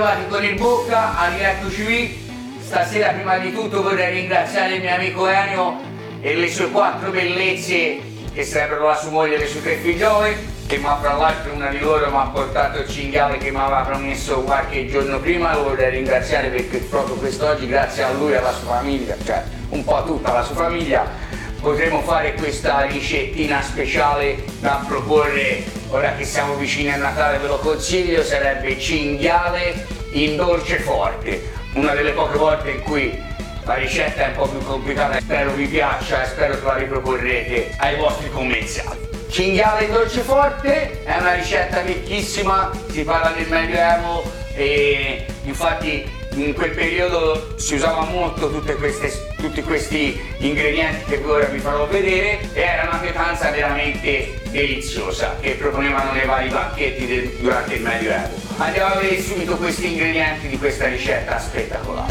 arrivati con il bocca, rieccoci qui. Stasera prima di tutto vorrei ringraziare il mio amico Enio e le sue 4 bellezze che sarebbero la sua moglie e le sue 3 figliole, che fra l'altro una di loro mi ha portato il cinghiale che mi aveva promesso qualche giorno prima. Lo vorrei ringraziare perché proprio quest'oggi, grazie a lui e alla sua famiglia, cioè un po' tutta la sua famiglia, potremo fare questa ricettina speciale da proporre ora che siamo vicini a Natale. Ve lo consiglio, sarebbe cinghiale in dolce forte, una delle poche volte in cui la ricetta è un po' più complicata. Spero vi piaccia e spero che la riproporrete ai vostri commensali. Cinghiale in dolce forte è una ricetta vecchissima, si parla del Medioevo e infatti in quel periodo si usava molto tutti questi ingredienti che ora vi farò vedere, e era una pietanza veramente deliziosa che proponevano nei vari banchetti durante il Medioevo. Andiamo a vedere subito questi ingredienti di questa ricetta spettacolare.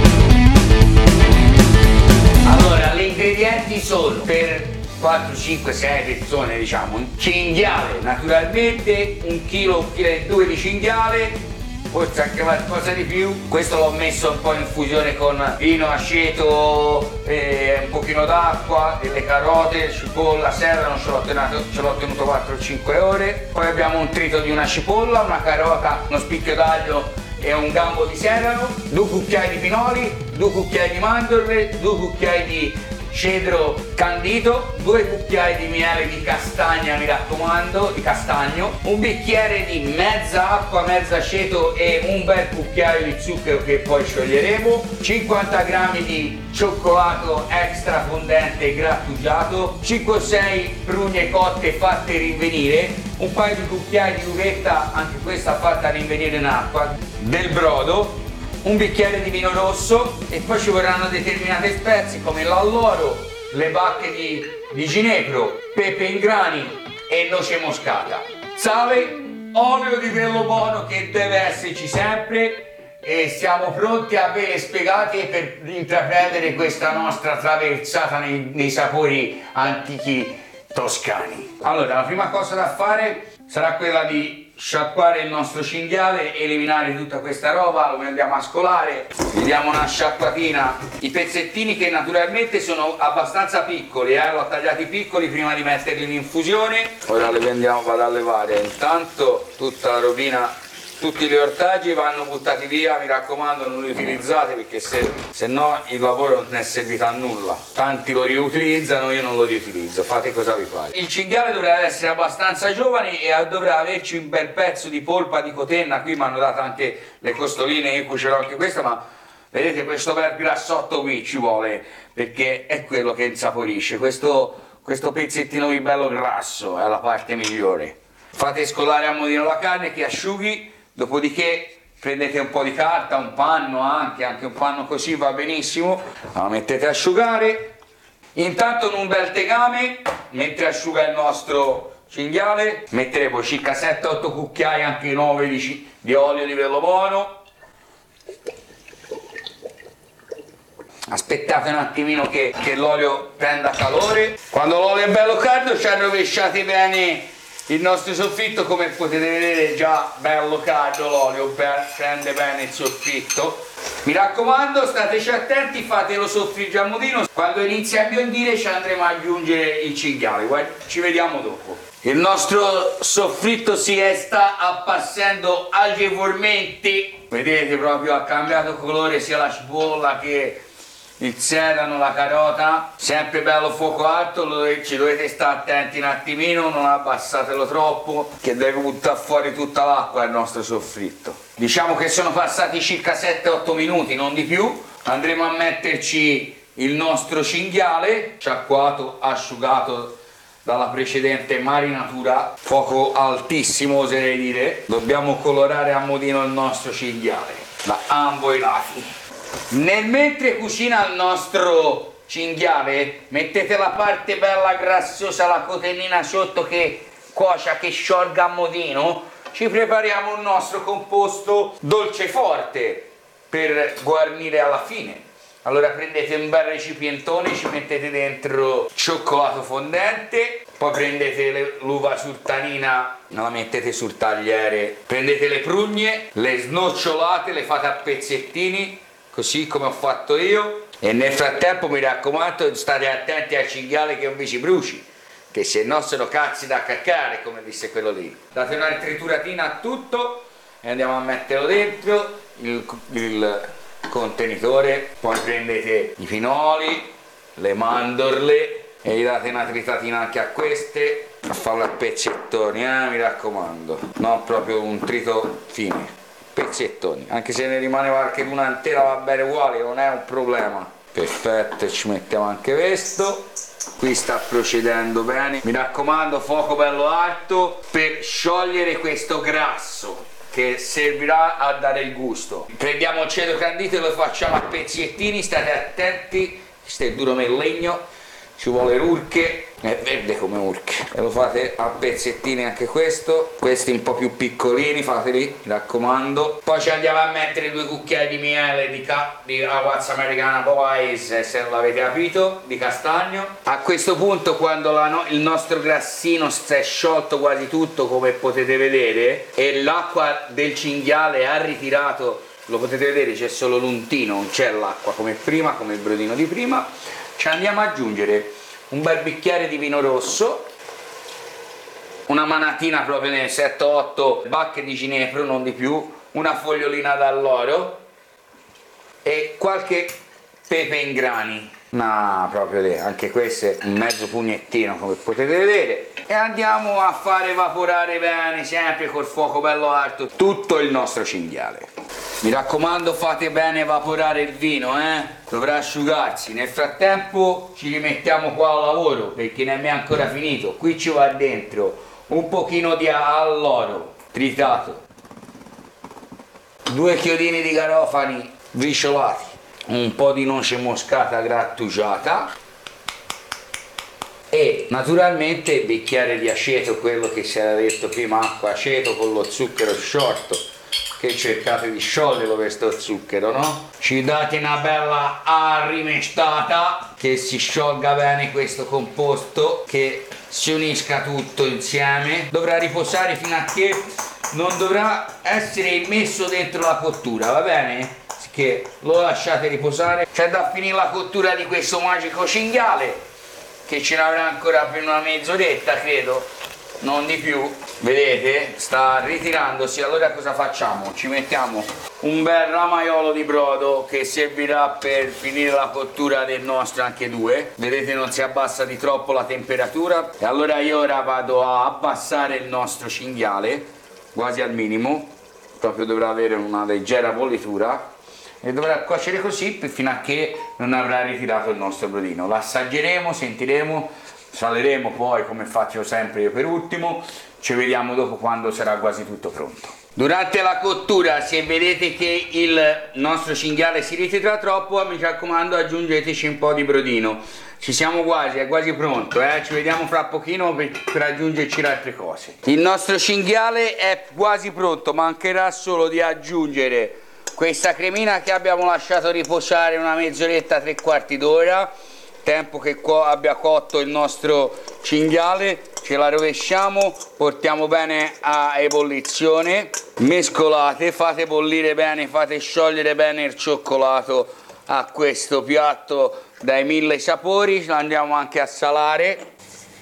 Allora, gli ingredienti sono per 4, 5, 6 persone, diciamo, un cinghiale naturalmente, 1 kg, 1,2 kg di cinghiale, forse anche qualcosa di più. Questo l'ho messo un po' in fusione con vino, aceto, un pochino d'acqua, delle carote, cipolla, sedano, ce l'ho tenuto 4-5 ore. Poi abbiamo un trito di una cipolla, una carota, uno spicchio d'aglio e un gambo di sedano, 2 cucchiai di pinoli, 2 cucchiai di mandorle, 2 cucchiai di cedro candito, 2 cucchiai di miele di castagna, mi raccomando, di castagno, un bicchiere di mezza acqua, mezza aceto e un bel cucchiaio di zucchero che poi scioglieremo, 50 grammi di cioccolato extra fondente grattugiato, 5-6 prugne cotte fatte rinvenire, un paio di cucchiai di uvetta, anche questa fatta rinvenire in acqua, del brodo, un bicchiere di vino rosso, e poi ci vorranno determinate spezie come l'alloro, le bacche di ginepro, pepe in grani e noce moscata, sale, olio di velo buono che deve esserci sempre, e siamo pronti a bere spiegati per intraprendere questa nostra traversata nei sapori antichi toscani. Allora, la prima cosa da fare sarà quella di sciacquare il nostro cinghiale, eliminare tutta questa roba, lo andiamo a scolare, gli diamo una sciacquatina. I pezzettini, che naturalmente sono abbastanza piccoli, l'ho tagliati piccoli prima di metterli in infusione. Ora vado a levare. Intanto tutta la robina, tutti gli ortaggi vanno buttati via, mi raccomando non li utilizzate perché se no il lavoro non è servito a nulla. Tanti lo riutilizzano, io non lo riutilizzo, fate cosa vi pare. Il cinghiale dovrebbe essere abbastanza giovane e dovrà averci un bel pezzo di polpa di cotenna. Qui mi hanno dato anche le costoline, io cucerò anche questa, ma vedete questo bel grassotto qui ci vuole, perché è quello che insaporisce. Questo pezzettino qui bello grasso è la parte migliore. Fate scolare a modino la carne che asciughi. Dopodiché prendete un po' di carta, un panno anche un panno così va benissimo, la mettete a asciugare. Intanto in un bel tegame, mentre asciuga il nostro cinghiale, metteremo circa 7-8 cucchiai, anche 9 di olio di velo buono. Aspettate un attimino che l'olio prenda calore. Quando l'olio è bello caldo ci arrovesciate bene il nostro soffritto. Come potete vedere già bello caldo l'olio, prende bene il soffritto. Mi raccomando, stateci attenti, fatelo soffriggere a modino. Quando inizia a biondire ci andremo ad aggiungere il cinghiale. Ci vediamo dopo. Il nostro soffritto si sta appassendo agevolmente. Vedete, proprio ha cambiato colore sia la cipolla che il sedano, la carota. Sempre bello fuoco alto, ci dovete stare attenti un attimino, non abbassatelo troppo che deve buttare fuori tutta l'acqua il nostro soffritto. Diciamo che sono passati circa 7-8 minuti, non di più. Andremo a metterci il nostro cinghiale sciacquato, asciugato dalla precedente marinatura, fuoco altissimo oserei dire. Dobbiamo colorare a modino il nostro cinghiale da ambo i lati. Nel mentre cucina il nostro cinghiale, mettete la parte bella grassosa, la cotennina sotto che cuocia, che sciolga a modino. Ci prepariamo il nostro composto dolce forte per guarnire alla fine. Allora prendete un bel recipientone, ci mettete dentro cioccolato fondente, poi prendete l'uva sultanina, la mettete sul tagliere, prendete le prugne, le snocciolate, le fate a pezzettini, così come ho fatto io, e nel frattempo mi raccomando state attenti al cinghiale che non vi si bruci, che se no sono cazzi da caccare, come disse quello lì. Date una trituratina a tutto e andiamo a metterlo dentro il contenitore, poi prendete i pinoli, le mandorle e gli date una tritatina anche a queste, a farlo a pezzettoni, mi raccomando, non proprio un trito fine, pezzettoni, anche se ne rimane qualche una intera va bene uguale, non è un problema. Perfetto, ci mettiamo anche questo, qui sta procedendo bene, mi raccomando fuoco bello alto per sciogliere questo grasso che servirà a dare il gusto. Prendiamo il ceto candito e lo facciamo a pezzettini, state attenti, questo è duro nel legno, ci vuole urche, è verde come urche, e lo fate a pezzettini anche questo, questi un po' più piccolini fateli, mi raccomando. Poi ci andiamo a mettere 2 cucchiai di miele di What's Americana Boys, se non l'avete capito, di castagno. A questo punto, quando il nostro grassino si è sciolto quasi tutto, come potete vedere, e l'acqua del cinghiale ha ritirato, lo potete vedere, c'è solo l'untino, non c'è l'acqua come prima, come il brodino di prima, ci andiamo ad aggiungere un bel bicchiere di vino rosso, una manatina proprio nel 7-8 bacche di ginepro, non di più, una fogliolina d'alloro e qualche pepe in grani, no, proprio lì, anche questo un mezzo pugnettino come potete vedere, e andiamo a fare evaporare bene, sempre col fuoco bello alto, tutto il nostro cinghiale. Mi raccomando fate bene evaporare il vino, dovrà asciugarsi. Nel frattempo ci rimettiamo qua al lavoro perché non è ancora finito. Qui ci va dentro un pochino di alloro tritato, 2 chiodini di garofani briciolati, un po' di noce moscata grattugiata e naturalmente il bicchiere di aceto, quello che si era detto prima, acqua aceto con lo zucchero sciolto, che cercate di scioglierlo questo zucchero, no? Ci date una bella arrimestata che si sciolga bene questo composto, che si unisca tutto insieme. Dovrà riposare fino a che non dovrà essere immesso dentro la cottura, va bene? Che lo lasciate riposare. C'è da finire la cottura di questo magico cinghiale, che ce n'avrà ancora per una mezz'oretta credo, non di più. Vedete, sta ritirandosi. Allora cosa facciamo? Ci mettiamo un bel ramaiolo di brodo che servirà per finire la cottura del nostro anche 2. Vedete, non si abbassa di troppo la temperatura. E allora io ora vado a abbassare il nostro cinghiale quasi al minimo, proprio dovrà avere una leggera bollitura e dovrà cuocere così fino a che non avrà ritirato il nostro brodino. Lo assaggeremo, sentiremo, saleremo poi come faccio sempre io per ultimo. Ci vediamo dopo quando sarà quasi tutto pronto. Durante la cottura, se vedete che il nostro cinghiale si ritira troppo, mi raccomando aggiungeteci un po' di brodino. Ci siamo quasi, è quasi pronto, ci vediamo fra pochino per aggiungerci le altre cose. Il nostro cinghiale è quasi pronto, mancherà solo di aggiungere questa cremina che abbiamo lasciato riposare una mezz'oretta, 3/4 d'ora, tempo che abbia cotto il nostro cinghiale. Ce la rovesciamo, portiamo bene a ebollizione, mescolate, fate bollire bene, fate sciogliere bene il cioccolato a questo piatto dai 1000 sapori. Lo andiamo anche a salare,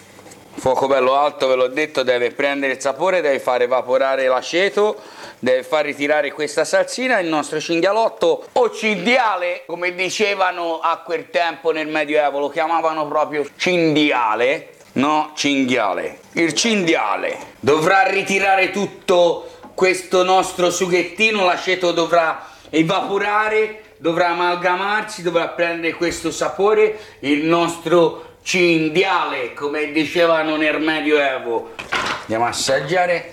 fuoco bello alto, ve l'ho detto, deve prendere il sapore, deve far evaporare l'aceto, deve far ritirare questa salsina. Il nostro cinghialotto o cinghiale, come dicevano a quel tempo nel Medioevo, lo chiamavano proprio cinghiale, no, cinghiale. Il cinghiale dovrà ritirare tutto questo nostro sughettino, l'aceto dovrà evaporare, dovrà amalgamarsi, dovrà prendere questo sapore. Il nostro cinghiale, come dicevano nel Medioevo. Andiamo a assaggiare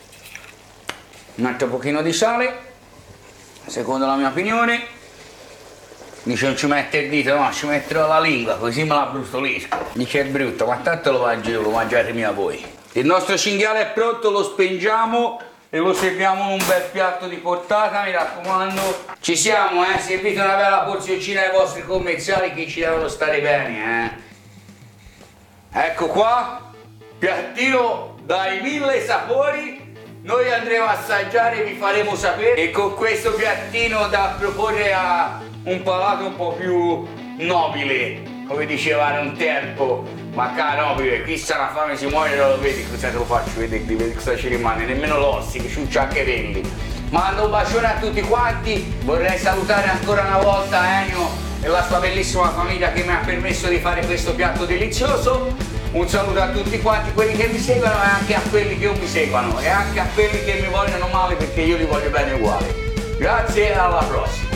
un altro pochino di sale, secondo la mia opinione. Dice non ci mette il dito, no, ci metterò la lingua così me la brustolisco. Dice è brutto, ma tanto lo mangio io, lo mangiate mia voi. Il nostro cinghiale è pronto, lo spengiamo, e lo serviamo in un bel piatto di portata, mi raccomando. Ci siamo, servite una bella porzioncina ai vostri commensali che ci devono stare bene, Ecco qua, piattino dai 1000 sapori. Noi andremo a assaggiare e vi faremo sapere, e con questo piattino da proporre a un palato un po' più nobile, come dicevano un tempo, ma cara nobile, qui sta una fame si muore, non lo vedi cosa te lo faccio vedere, vedi cosa ci rimane, nemmeno l'ossi, che ciuccia anche quelli. Mando un bacione a tutti quanti, vorrei salutare ancora una volta Ennio e la sua bellissima famiglia che mi ha permesso di fare questo piatto delizioso. Un saluto a tutti quanti quelli che mi seguono e anche a quelli che non mi seguono e anche a quelli che mi vogliono male, perché io li voglio bene uguali. Grazie e alla prossima.